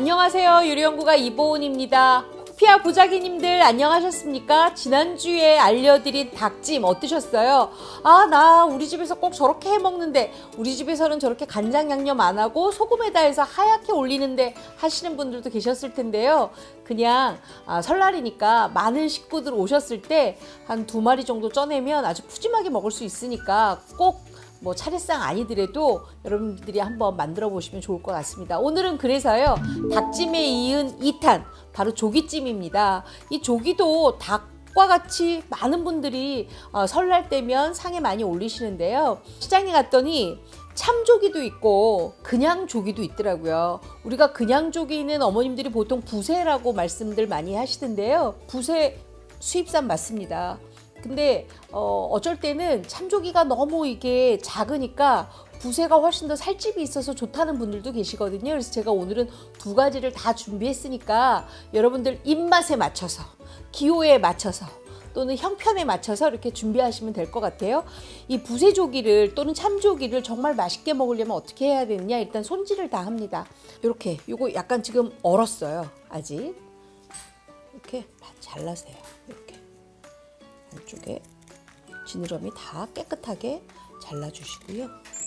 안녕하세요. 요리연구가 이보은입니다. 코피아 보자기님들 안녕하셨습니까? 지난주에 알려드린 닭찜 어떠셨어요? 나 우리 집에서 꼭 저렇게 해먹는데 우리 집에서는 저렇게 간장 양념 안 하고 소금에다 해서 하얗게 올리는데 하시는 분들도 계셨을 텐데요. 그냥 설날이니까 많은 식구들 오셨을 때 한 2마리 정도 쪄내면 아주 푸짐하게 먹을 수 있으니까 꼭 뭐 차례상 아니더라도 여러분들이 한번 만들어 보시면 좋을 것 같습니다. 오늘은 그래서요, 닭찜에 이은 2탄 바로 조기찜입니다. 이 조기도 닭과 같이 많은 분들이 설날 때면 상에 많이 올리시는데요. 시장에 갔더니 참조기도 있고 그냥 조기도 있더라고요. 우리가 그냥 조기는 어머님들이 보통 부세라고 말씀들 많이 하시던데요. 부세 수입산 맞습니다. 근데 어쩔 때는 참조기가 너무 이게 작으니까 부세가 훨씬 더 살집이 있어서 좋다는 분들도 계시거든요. 그래서 제가 오늘은 2가지를 다 준비했으니까 여러분들 입맛에 맞춰서, 기호에 맞춰서 또는 형편에 맞춰서 이렇게 준비하시면 될 것 같아요. 이 부세조기를 또는 참조기를 정말 맛있게 먹으려면 어떻게 해야 되느냐, 일단 손질을 다 합니다. 이렇게 요거 약간 지금 얼었어요. 아직 이렇게 잘라세요. 이렇게 안쪽에 지느러미 다 깨끗하게 잘라주시고요.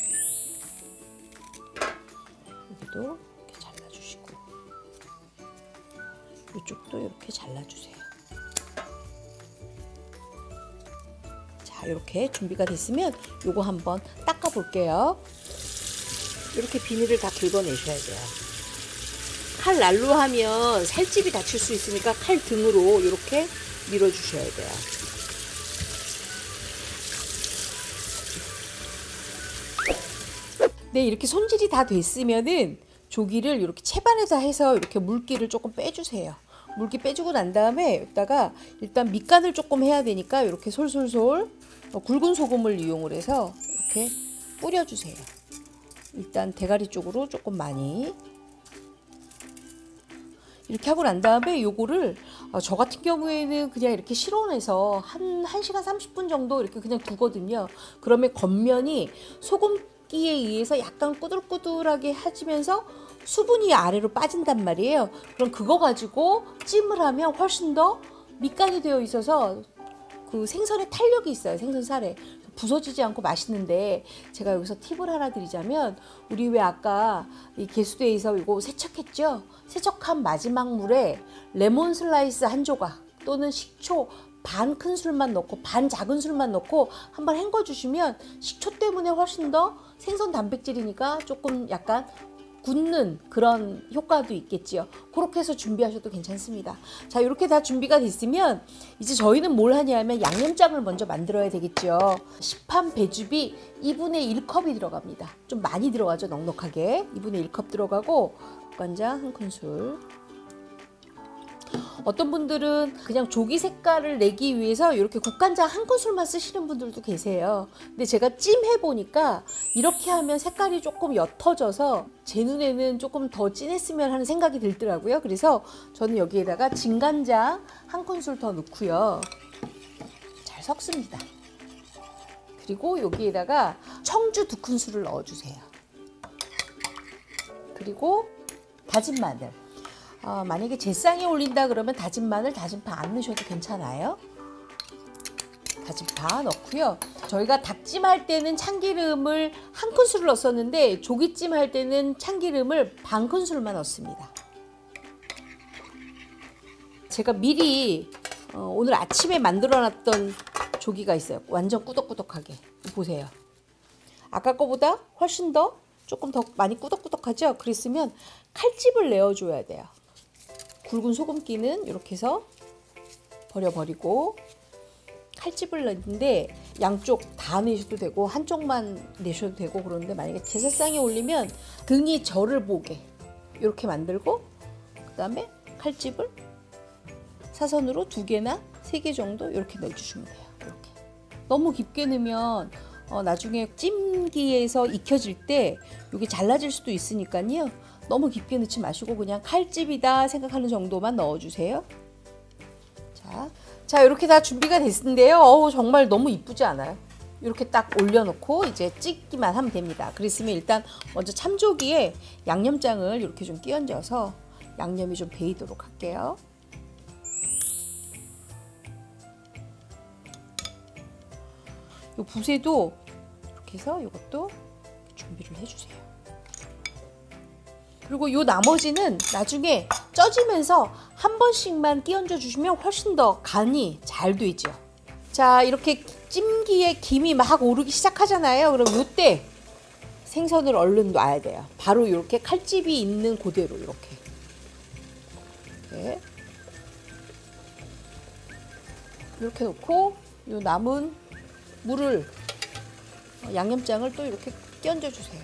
여기도 이렇게 잘라주시고 이쪽도 이렇게 잘라주세요. 자, 이렇게 준비가 됐으면 요거 한번 닦아 볼게요. 이렇게 비닐을 다 긁어내셔야 돼요. 칼 날로 하면 살집이 다칠 수 있으니까 칼 등으로 이렇게 밀어주셔야 돼요. 네, 이렇게 손질이 다 됐으면은 조기를 이렇게 채반에다 해서 이렇게 물기를 조금 빼주세요. 물기 빼주고 난 다음에 여기다가 일단 밑간을 조금 해야 되니까 이렇게 솔솔솔 굵은 소금을 이용을 해서 이렇게 뿌려주세요. 일단 대가리 쪽으로 조금 많이 이렇게 하고 난 다음에 요거를 저 같은 경우에는 그냥 이렇게 실온에서 한 1시간 30분 정도 이렇게 그냥 두거든요. 그러면 겉면이 소금기에 의해서 약간 꾸들꾸들하게 해지면서 수분이 아래로 빠진단 말이에요. 그럼 그거 가지고 찜을 하면 훨씬 더 밑간이 되어 있어서 그 생선에 탄력이 있어요. 생선살에 부서지지 않고 맛있는데, 제가 여기서 팁을 하나 드리자면, 우리 왜 아까 이 개수대에서 이거 세척했죠? 세척한 마지막 물에 레몬 슬라이스 1조각 또는 식초 반 큰술만 넣고 반 작은 술만 넣고 한번 헹궈 주시면 식초 때문에 훨씬 더 생선 단백질이니까 조금 약간 굳는 그런 효과도 있겠지요. 그렇게 해서 준비하셔도 괜찮습니다. 자, 이렇게 다 준비가 됐으면 이제 저희는 뭘 하냐면 양념장을 먼저 만들어야 되겠죠. 시판 배즙이 2분의 1컵이 들어갑니다. 좀 많이 들어가죠. 넉넉하게 2분의 1컵 들어가고 국간장 1큰술. 어떤 분들은 그냥 조기 색깔을 내기 위해서 이렇게 국간장 1큰술만 쓰시는 분들도 계세요. 근데 제가 찜 해보니까 이렇게 하면 색깔이 조금 옅어져서 제 눈에는 조금 더 진했으면 하는 생각이 들더라고요. 그래서 저는 여기에다가 진간장 1큰술 더 넣고요. 잘 섞습니다. 그리고 여기에다가 청주 2큰술을 넣어주세요. 그리고 다진 마늘. 만약에 제상에 올린다 그러면 다진 마늘, 다진 파 안 넣으셔도 괜찮아요. 다진 파 넣고요. 저희가 닭찜 할 때는 참기름을 1큰술을 넣었었는데 조기찜 할 때는 참기름을 반 큰술만 넣습니다. 제가 미리 오늘 아침에 만들어 놨던 조기가 있어요. 완전 꾸덕꾸덕하게. 보세요. 아까 거보다 훨씬 더 조금 더 많이 꾸덕꾸덕하죠? 그랬으면 칼집을 내어줘야 돼요. 굵은 소금기는 이렇게 해서 버려버리고 칼집을 넣는데 양쪽 다 내셔도 되고 한쪽만 내셔도 되고, 그런데 만약에 제사상에 올리면 등이 저를 보게 이렇게 만들고 그 다음에 칼집을 사선으로 2개나 3개 정도 이렇게 넣어주시면 돼요. 이렇게 너무 깊게 넣으면 나중에 찜기에서 익혀질 때 이게 잘라질 수도 있으니까요. 너무 깊게 넣지 마시고 그냥 칼집이다 생각하는 정도만 넣어주세요. 자, 이렇게 다 준비가 됐는데요. 정말 너무 이쁘지 않아요? 이렇게 딱 올려놓고 이제 찍기만 하면 됩니다. 그랬으면 일단 먼저 참조기에 양념장을 이렇게 좀 끼얹어서 양념이 좀 배이도록 할게요. 요 붓에도 이렇게 해서 이것도 준비를 해주세요. 그리고 요 나머지는 나중에 쪄지면서 한 번씩만 끼얹어 주시면 훨씬 더 간이 잘 되죠. 자, 이렇게 찜기에 김이 막 오르기 시작하잖아요. 그럼 요때 생선을 얼른 놔야 돼요. 바로 이렇게 칼집이 있는 그대로 이렇게. 이렇게 놓고 요 남은 물을 양념장을 또 이렇게 끼얹어 주세요.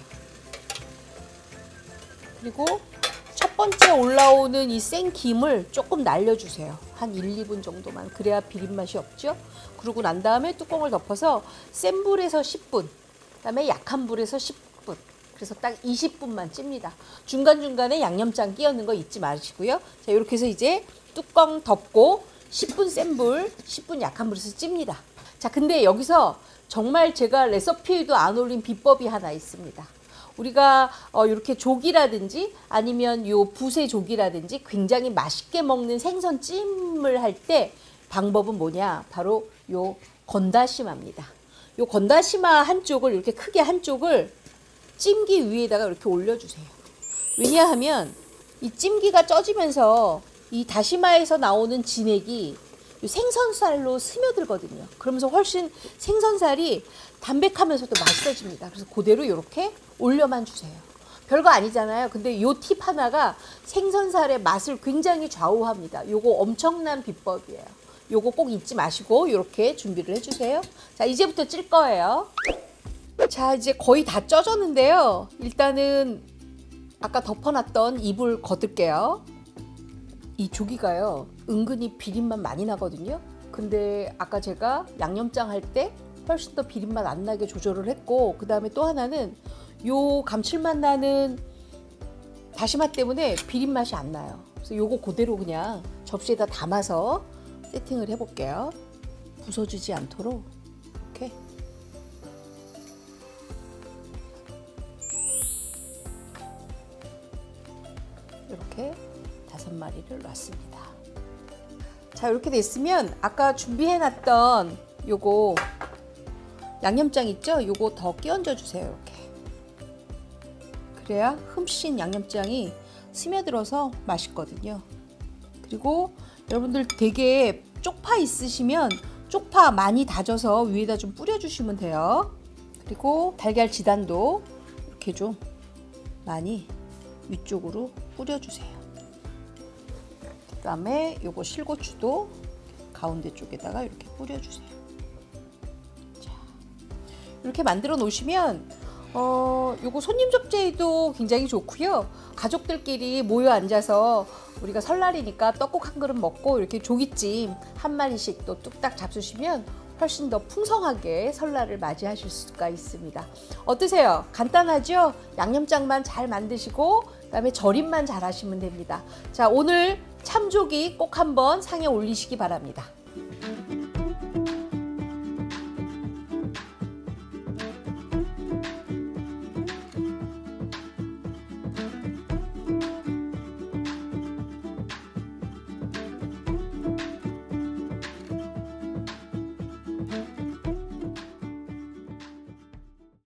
그리고 첫 번째 올라오는 이 생김을 조금 날려주세요. 한 1, 2분 정도만. 그래야 비린맛이 없죠. 그러고 난 다음에 뚜껑을 덮어서 센 불에서 10분, 그 다음에 약한 불에서 10분. 그래서 딱 20분만 찝니다. 중간중간에 양념장 끼얹는 거 잊지 마시고요. 자, 이렇게 해서 이제 뚜껑 덮고 10분 센 불, 10분 약한 불에서 찝니다. 자, 근데 여기서 정말 제가 레시피에도 안 올린 비법이 하나 있습니다. 우리가 이렇게 조기라든지 아니면 요 붓의 조기라든지 굉장히 맛있게 먹는 생선찜을 할 때 방법은 뭐냐? 바로 요 건다시마입니다. 요 건다시마 한쪽을 이렇게 크게 한쪽을 찜기 위에다가 이렇게 올려주세요. 왜냐하면 이 찜기가 쪄지면서 이 다시마에서 나오는 진액이 생선살로 스며들거든요. 그러면서 훨씬 생선살이 담백하면서도 맛있어집니다. 그래서 그대로 이렇게 올려만 주세요. 별거 아니잖아요. 근데 요 팁 하나가 생선살의 맛을 굉장히 좌우합니다. 요거 엄청난 비법이에요. 요거 꼭 잊지 마시고 이렇게 준비를 해주세요. 자, 이제부터 찔 거예요. 자, 이제 거의 다 쪄졌는데요. 일단은 아까 덮어놨던 이불 걷을게요. 이 조기가요, 은근히 비린맛 많이 나거든요. 근데 아까 제가 양념장 할 때 훨씬 더 비린맛 안 나게 조절을 했고, 그 다음에 또 하나는 요 감칠맛 나는 다시마 때문에 비린맛이 안 나요. 그래서 요거 그대로 그냥 접시에다 담아서 세팅을 해볼게요. 부서지지 않도록 이렇게. 이렇게 5마리를 놨습니다. 자, 이렇게 됐으면 아까 준비해놨던 요거 양념장 있죠? 요거 더 끼얹어 주세요. 이렇게. 그래야 흠씬 양념장이 스며들어서 맛있거든요. 그리고 여러분들 되게 쪽파 있으시면 쪽파 많이 다져서 위에다 좀 뿌려주시면 돼요. 그리고 달걀 지단도 이렇게 좀 많이 위쪽으로 뿌려주세요. 그 다음에 요거 실고추도 가운데 쪽에다가 이렇게 뿌려주세요. 자, 이렇게 만들어 놓으시면 요거 손님 접대에도 굉장히 좋고요. 가족들끼리 모여 앉아서 우리가 설날이니까 떡국 한 그릇 먹고 이렇게 조기찜 한 마리씩 또 뚝딱 잡수시면 훨씬 더 풍성하게 설날을 맞이하실 수가 있습니다. 어떠세요? 간단하죠? 양념장만 잘 만드시고 그다음에 절임만 잘 하시면 됩니다. 자, 오늘 참조기 꼭 한번 상에 올리시기 바랍니다.